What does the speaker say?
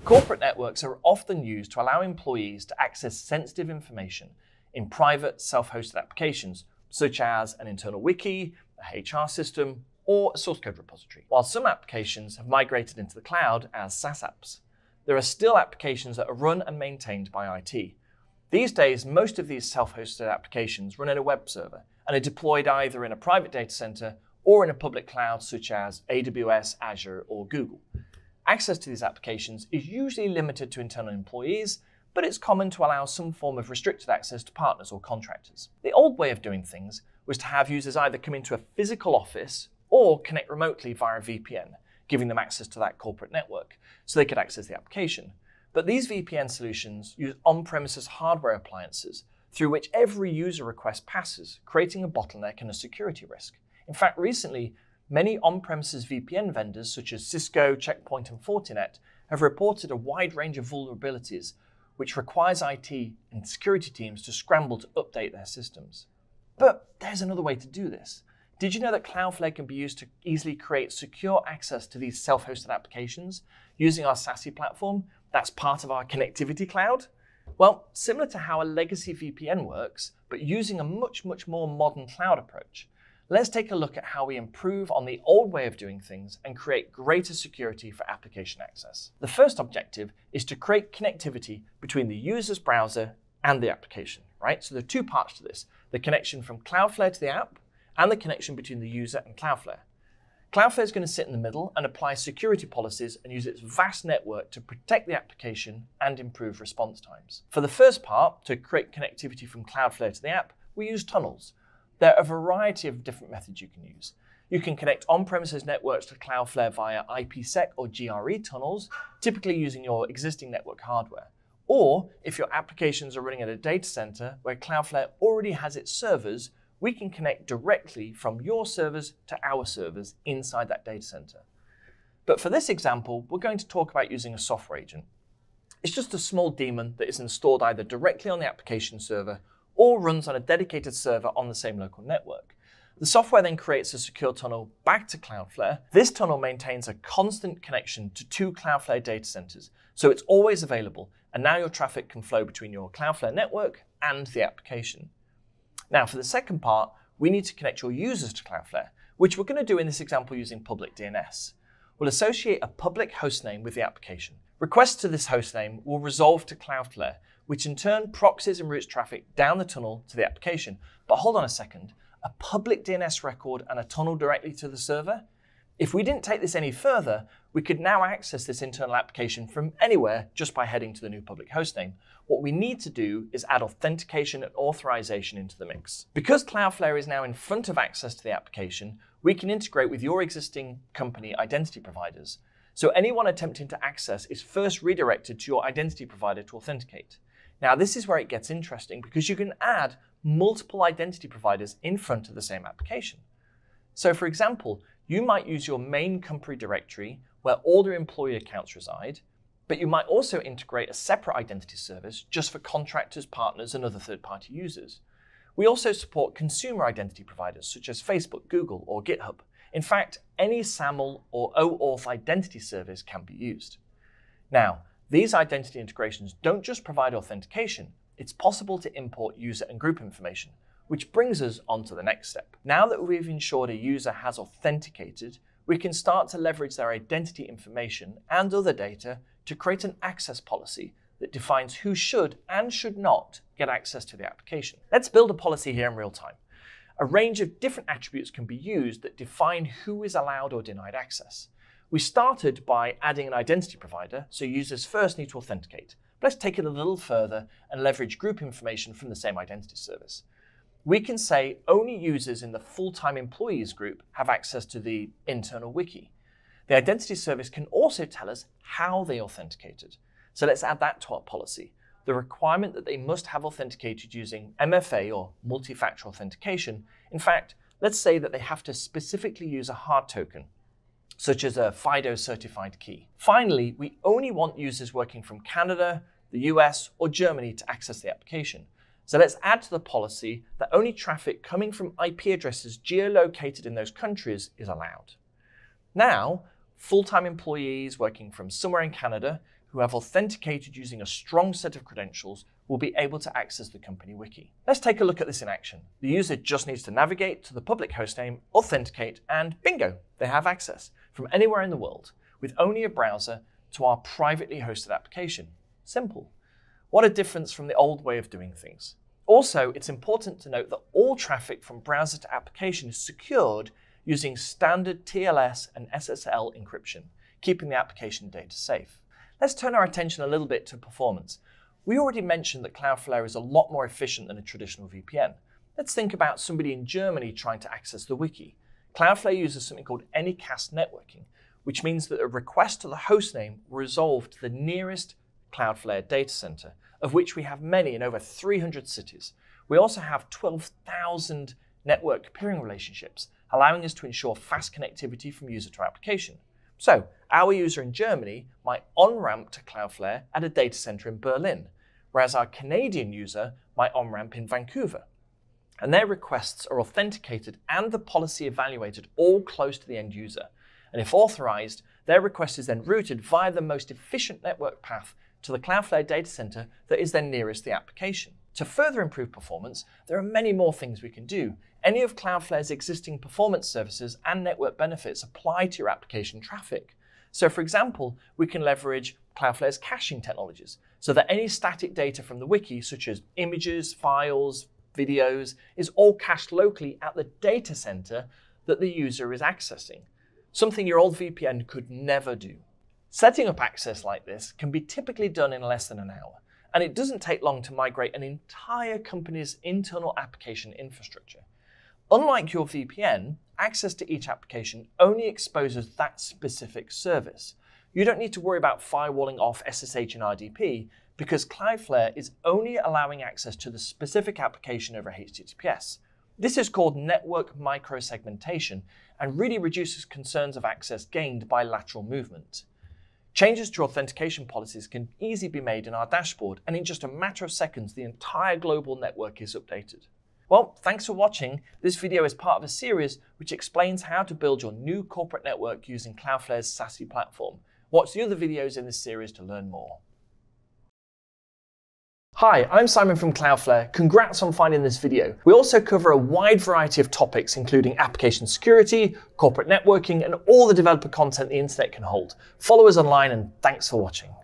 Corporate networks are often used to allow employees to access sensitive information in private, self-hosted applications, such as an internal wiki, a HR system, or a source code repository. While some applications have migrated into the cloud as SaaS apps, there are still applications that are run and maintained by IT. These days, most of these self-hosted applications run in a web server and are deployed either in a private data center or in a public cloud such as AWS, Azure, or Google. Access to these applications is usually limited to internal employees, but it's common to allow some form of restricted access to partners or contractors. The old way of doing things was to have users either come into a physical office or connect remotely via a VPN, giving them access to that corporate network so they could access the application. But these VPN solutions use on-premises hardware appliances through which every user request passes, creating a bottleneck and a security risk. In fact, recently, many on-premises VPN vendors such as Cisco, Checkpoint, and Fortinet have reported a wide range of vulnerabilities which requires IT and security teams to scramble to update their systems. But there's another way to do this. Did you know that Cloudflare can be used to easily create secure access to these self-hosted applications using our SASE platform that's part of our connectivity cloud? Well, similar to how a legacy VPN works, but using a much more modern cloud approach, let's take a look at how we improve on the old way of doing things and create greater security for application access. The first objective is to create connectivity between the user's browser and the application, right? So there are two parts to this, the connection from Cloudflare to the app and the connection between the user and Cloudflare. Cloudflare is going to sit in the middle and apply security policies and use its vast network to protect the application and improve response times. For the first part, to create connectivity from Cloudflare to the app, we use tunnels. There are a variety of different methods you can use. You can connect on-premises networks to Cloudflare via IPsec or GRE tunnels, typically using your existing network hardware. Or if your applications are running at a data center where Cloudflare already has its servers, we can connect directly from your servers to our servers inside that data center. But for this example, we're going to talk about using a software agent. It's just a small daemon that is installed either directly on the application server or runs on a dedicated server on the same local network. The software then creates a secure tunnel back to Cloudflare. This tunnel maintains a constant connection to two Cloudflare data centers, so it's always available, and now your traffic can flow between your Cloudflare network and the application. Now, for the second part, we need to connect your users to Cloudflare, which we're going to do in this example using public DNS. We'll associate a public hostname with the application. Requests to this hostname will resolve to Cloudflare, which in turn proxies and routes traffic down the tunnel to the application. But hold on a second, a public DNS record and a tunnel directly to the server? If we didn't take this any further, we could now access this internal application from anywhere just by heading to the new public hostname. What we need to do is add authentication and authorization into the mix. Because Cloudflare is now in front of access to the application, we can integrate with your existing company identity providers. So anyone attempting to access is first redirected to your identity provider to authenticate. Now, this is where it gets interesting because you can add multiple identity providers in front of the same application. So for example, you might use your main company directory where all your employee accounts reside, but you might also integrate a separate identity service just for contractors, partners, and other third-party users. We also support consumer identity providers such as Facebook, Google, or GitHub. In fact, any SAML or OAuth identity service can be used. Now, these identity integrations don't just provide authentication, it's possible to import user and group information, which brings us on to the next step. Now that we've ensured a user has authenticated, we can start to leverage their identity information and other data to create an access policy that defines who should and should not get access to the application. Let's build a policy here in real time. A range of different attributes can be used that define who is allowed or denied access. We started by adding an identity provider, so users first need to authenticate. But let's take it a little further and leverage group information from the same identity service. We can say only users in the full-time employees group have access to the internal wiki. The identity service can also tell us how they authenticated. So let's add that to our policy. The requirement that they must have authenticated using MFA or multi-factor authentication. In fact, let's say that they have to specifically use a hard token, such as a FIDO certified key. Finally, we only want users working from Canada, the US, or Germany to access the application. So let's add to the policy that only traffic coming from IP addresses geolocated in those countries is allowed. Now, full-time employees working from somewhere in Canada who have authenticated using a strong set of credentials will be able to access the company wiki. Let's take a look at this in action. The user just needs to navigate to the public hostname, authenticate, and bingo, they have access from anywhere in the world with only a browser to our privately hosted application. Simple. What a difference from the old way of doing things. Also, it's important to note that all traffic from browser to application is secured using standard TLS and SSL encryption, keeping the application data safe. Let's turn our attention a little bit to performance. We already mentioned that Cloudflare is a lot more efficient than a traditional VPN. Let's think about somebody in Germany trying to access the wiki. Cloudflare uses something called Anycast networking, which means that a request to the hostname will resolve to the nearest Cloudflare data center, of which we have many in over 300 cities. We also have 12,000 network peering relationships, allowing us to ensure fast connectivity from user to application. So our user in Germany might on-ramp to Cloudflare at a data center in Berlin, whereas our Canadian user might on-ramp in Vancouver. And their requests are authenticated and the policy evaluated all close to the end user. And if authorized, their request is then routed via the most efficient network path to the Cloudflare data center that is then nearest the application. To further improve performance, there are many more things we can do. Any of Cloudflare's existing performance services and network benefits apply to your application traffic. So for example, we can leverage Cloudflare's caching technologies so that any static data from the wiki, such as images, files, videos, is all cached locally at the data center that the user is accessing, something your old VPN could never do. Setting up access like this can be typically done in less than an hour, and it doesn't take long to migrate an entire company's internal application infrastructure. Unlike your VPN, access to each application only exposes that specific service. You don't need to worry about firewalling off SSH and RDP because Cloudflare is only allowing access to the specific application over HTTPS. This is called network micro-segmentation and really reduces concerns of access gained by lateral movement. Changes to authentication policies can easily be made in our dashboard, and in just a matter of seconds, the entire global network is updated. Well, thanks for watching. This video is part of a series which explains how to build your new corporate network using Cloudflare's SASE platform. Watch the other videos in this series to learn more. Hi, I'm Simon from Cloudflare. Congrats on finding this video. We also cover a wide variety of topics, including application security, corporate networking, and all the developer content the internet can hold. Follow us online, and thanks for watching.